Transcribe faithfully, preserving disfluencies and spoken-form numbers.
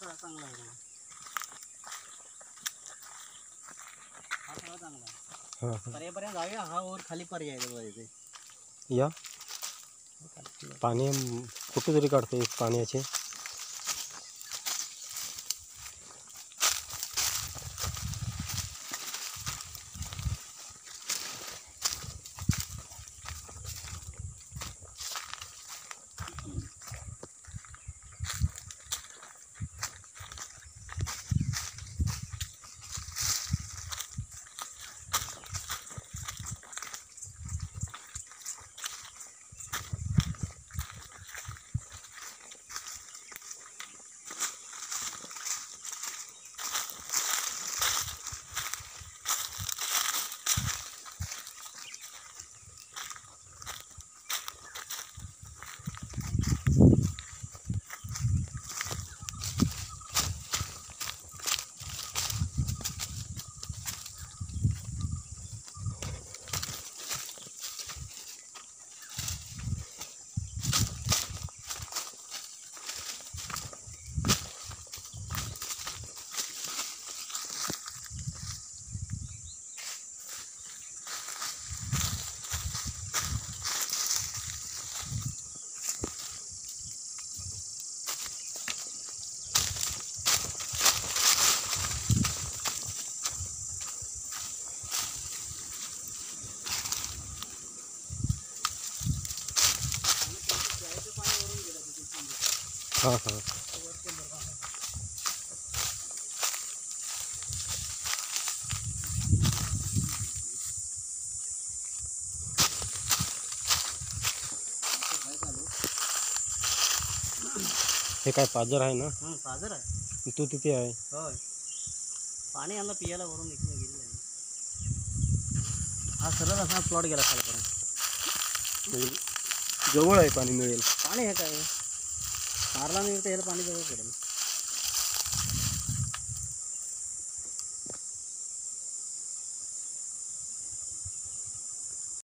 चांगला आहे हा सगळा चांगला आहे हां पर्यापर्यंत जाऊया हा वर खाली पर्याय आहे बघा इथे या पाणी कुठे तरी काढते पाण्याचे हां हां हे काय पाझर आहे ना हं पाझर आहे तू तिथे आहे होय पाणी आलं पियाला वरून इकडे गेलेलं आहे हा सरळ असा प्लॉट गेला खालपर्यंत जवळ आहे पाणी मिळेल पाणी हे काय मारला नाही तर याला पाणी जवळ पडेल